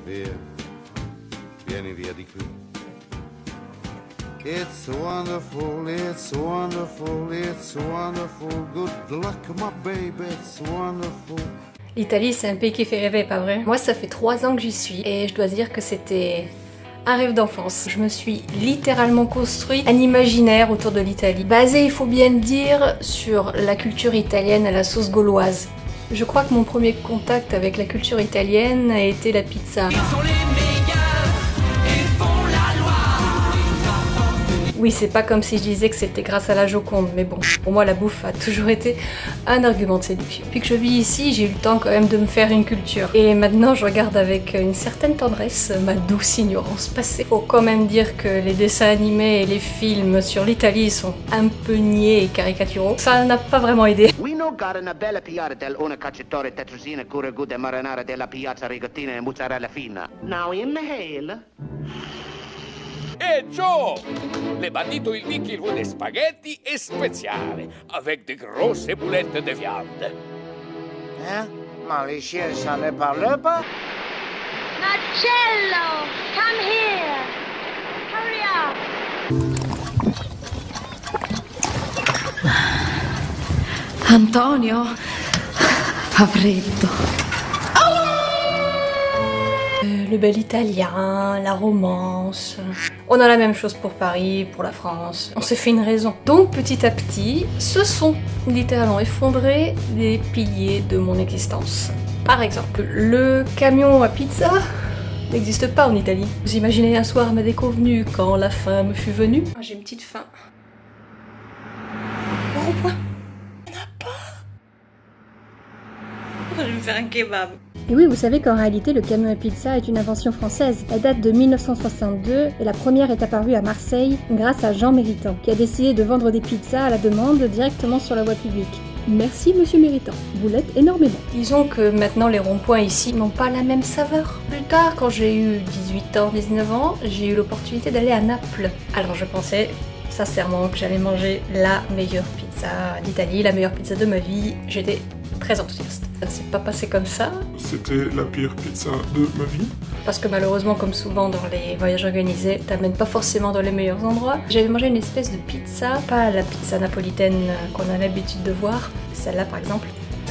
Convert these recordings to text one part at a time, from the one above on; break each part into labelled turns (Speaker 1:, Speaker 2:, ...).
Speaker 1: via, vieni via di qui. It's wonderful, it's wonderful, it's wonderful. Good luck, my baby, it's wonderful.
Speaker 2: L'Italie, c'est un pays qui fait rêver, pas vrai? Moi, ça fait 3 ans que j'y suis et je dois dire que c'était un rêve d'enfance. Je me suis littéralement construit un imaginaire autour de l'Italie, basé, il faut bien le dire, sur la culture italienne à la sauce gauloise. Je crois que mon premier contact avec la culture italienne a été la pizza. Oui, c'est pas comme si je disais que c'était grâce à la Joconde, mais bon, pour moi la bouffe a toujours été un argument de séduction. Depuis que je vis ici, j'ai eu le temps quand même de me faire une culture. Et maintenant, je regarde avec une certaine tendresse ma douce ignorance passée. Faut quand même dire que les dessins animés et les films sur l'Italie sont un peu niais et caricaturaux. Ça n'a pas vraiment aidé.
Speaker 3: Una bella piada del una cacciatore tetrusina curaguda marinara della piazza rigattina e mozzarella fina. Now inhale.
Speaker 4: E Joe! Le bandito il liquido de spaghetti e speziale, avec de grosse boulettes de viande.
Speaker 3: Hein? Ma les chiens, ça ne parle pas?
Speaker 5: Marcello, come here. Hurry up.
Speaker 6: Antonio, fa freddo.
Speaker 2: Le bel italien, la romance. On a la même chose pour Paris, pour la France. On s'est fait une raison. Donc petit à petit, se sont littéralement effondrés les piliers de mon existence. Par exemple, le camion à pizza n'existe pas en Italie. Vous imaginez un soir ma déconvenue quand la faim me fut venue? J'ai une petite faim. Au rond-point. Il n'y en a pas. Je vais me faire un kebab.
Speaker 7: Et oui, vous savez qu'en réalité, le camion à pizza est une invention française. Elle date de 1962 et la première est apparue à Marseille grâce à Jean Méritant, qui a décidé de vendre des pizzas à la demande directement sur la voie publique. Merci Monsieur Méritant, vous l'êtes énormément.
Speaker 2: Disons que maintenant les ronds-points ici n'ont pas la même saveur. Plus tard, quand j'ai eu 18 ans, 19 ans, j'ai eu l'opportunité d'aller à Naples. Alors je pensais sincèrement que j'allais manger la meilleure pizza d'Italie, la meilleure pizza de ma vie. J'étais très enthousiaste. Ça ne s'est pas passé comme ça.
Speaker 8: C'était la pire pizza de ma vie.
Speaker 2: Parce que malheureusement, comme souvent dans les voyages organisés, t'amènes pas forcément dans les meilleurs endroits. J'avais mangé une espèce de pizza, pas la pizza napolitaine qu'on a l'habitude de voir, celle-là par exemple.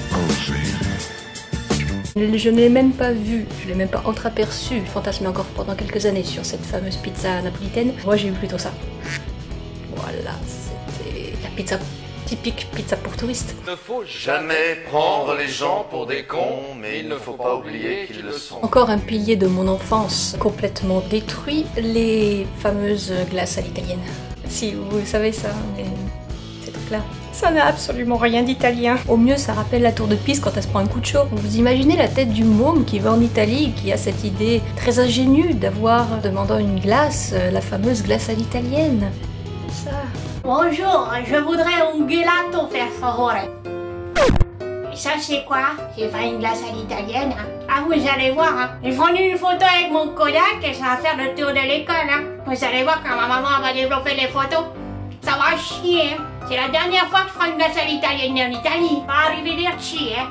Speaker 2: Je ne l'ai même pas vue, je l'ai même pas entreaperçue, fantasmé encore pendant quelques années sur cette fameuse pizza napolitaine. Moi j'ai eu plutôt ça. Voilà, c'était la pizza typique pizza pour touristes.
Speaker 9: Il ne faut jamais prendre les gens pour des cons, mais il ne faut pas oublier qu'ils le sont.
Speaker 2: Encore un pilier de mon enfance complètement détruit, les fameuses glaces à l'italienne. Si vous savez ça, mais ces trucs-là. Ça n'a absolument rien d'italien. Au mieux, ça rappelle la tour de Pise quand elle se prend un coup de chaud. Vous imaginez la tête du môme qui va en Italie, qui a cette idée très ingénue d'avoir, demandant une glace, la fameuse glace à l'italienne. Ça.
Speaker 5: Bonjour, je voudrais un gelato per favore. Et ça c'est quoi? C'est pas une glace à l'italienne, hein? Ah vous allez voir, hein? J'ai pris une photo avec mon Kodak et ça va faire le tour de l'école, hein? Vous allez voir quand ma maman va développer les photos. Ça va chier, hein? C'est la dernière fois que je prends une glace à l'italienne en Italie. Arrivederci, hein?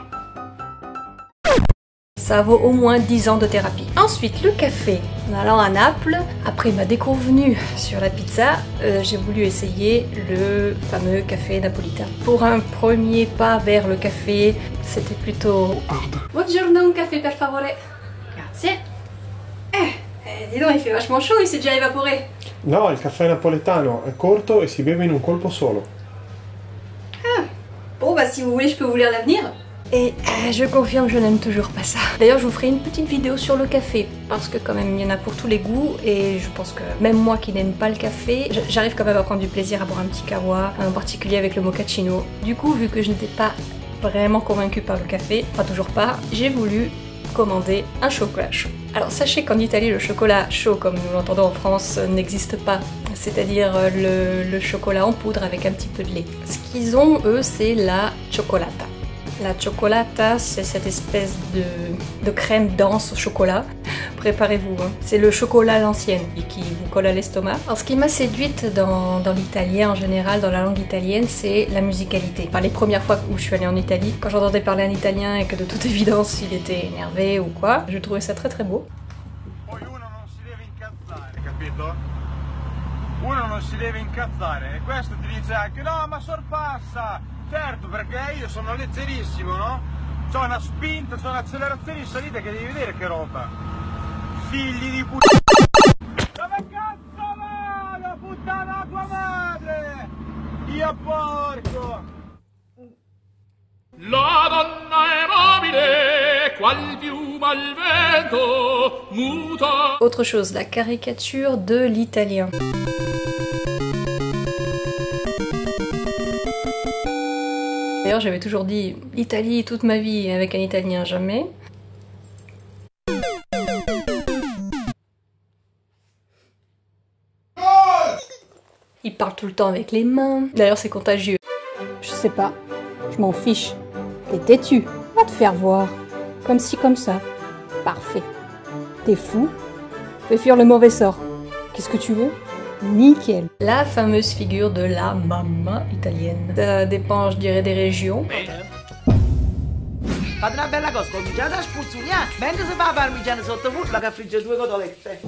Speaker 2: Ça vaut au moins 10 ans de thérapie. Ensuite, le café. En allant à Naples, après ma déconvenue sur la pizza, j'ai voulu essayer le fameux café napolitain. Pour un premier pas vers le café, c'était plutôt hard. Buongiorno, un café per favore. Grazie. Dis donc, il fait vachement chaud, il s'est déjà évaporé.
Speaker 8: No, il caffè napoletano è corto e si beve in un colpo solo.
Speaker 2: Ah. Bon, bah si vous voulez, je peux vous lire l'avenir. Et je confirme, je n'aime toujours pas ça. D'ailleurs, je vous ferai une petite vidéo sur le café, parce que quand même, il y en a pour tous les goûts, et je pense que même moi qui n'aime pas le café, j'arrive quand même à prendre du plaisir à boire un petit kawa, en particulier avec le mochaccino. Du coup, vu que je n'étais pas vraiment convaincue par le café, enfin toujours pas, j'ai voulu commander un chocolat chaud. Alors sachez qu'en Italie, le chocolat chaud, comme nous l'entendons en France, n'existe pas. C'est-à-dire le chocolat en poudre avec un petit peu de lait. Ce qu'ils ont, eux, c'est la cioccolata. La cioccolata, c'est cette espèce de crème dense au chocolat. Préparez-vous, hein. C'est le chocolat à l'ancienne qui vous colle à l'estomac. Alors ce qui m'a séduite dans l'italien en général, dans la langue italienne, c'est la musicalité. Enfin, les premières fois où je suis allée en Italie, quand j'entendais parler un italien et que de toute évidence il était énervé ou quoi, je trouvais ça très très beau.
Speaker 10: d'accordo? Uno non si deve incazzare e questo ti dice anche no ma sorpassa, certo perché io sono leggerissimo, no? C'ho una spinta, c'ho un'accelerazione in salita che devi vedere che roba. Figli di puttana. Dove cazzo vado, puttana tua madre? Io porco!
Speaker 11: La donna è mobile, qual piuma al vento, muta.
Speaker 2: Autre chose, la caricature de l'italien. D'ailleurs, j'avais toujours dit Italie toute ma vie, avec un italien jamais. Il parle tout le temps avec les mains. D'ailleurs, c'est contagieux.
Speaker 7: Je sais pas, je m'en fiche. T'es têtu, va te faire voir. Comme ci, comme ça. Parfait. T'es fou? Fais fuir le mauvais sort. Qu'est-ce que tu veux? Nickel.
Speaker 2: La fameuse figure de la mamma italienne. Ça dépend, je dirais, des régions.
Speaker 12: Fate una bella cosa, cominciate a spuzzugnare, mentre si fa parmigiano sottovuto, la che frigge 2 cotolette.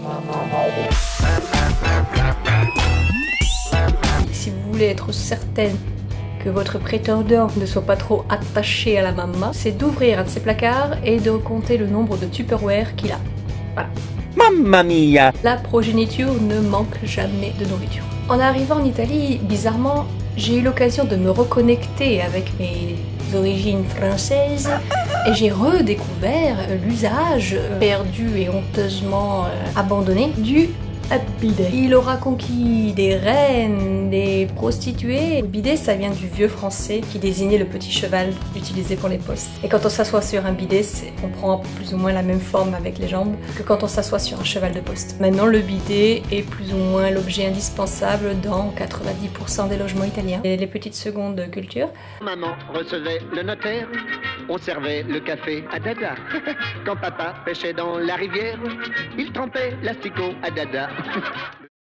Speaker 2: Si vous voulez être certaine que votre prétendant ne soit pas trop attaché à la mamma, c'est d'ouvrir un de ses placards et de compter le nombre de Tupperware qu'il a. Voilà.
Speaker 13: Mamma mia!
Speaker 2: La progéniture ne manque jamais de nourriture. En arrivant en Italie, bizarrement, j'ai eu l'occasion de me reconnecter avec mes origines françaises et j'ai redécouvert l'usage perdu et honteusement abandonné du bidet. Il aura conquis des reines, des prostituées. Le bidet, ça vient du vieux français qui désignait le petit cheval utilisé pour les postes. Et quand on s'assoit sur un bidet, on prend plus ou moins la même forme avec les jambes que quand on s'assoit sur un cheval de poste. Maintenant, le bidet est plus ou moins l'objet indispensable dans 90% des logements italiens. Et les petites secondes culture.
Speaker 3: Maman recevait le notaire, on servait le café à dada. Quand papa pêchait dans la rivière, il trempait l'asticot à dada.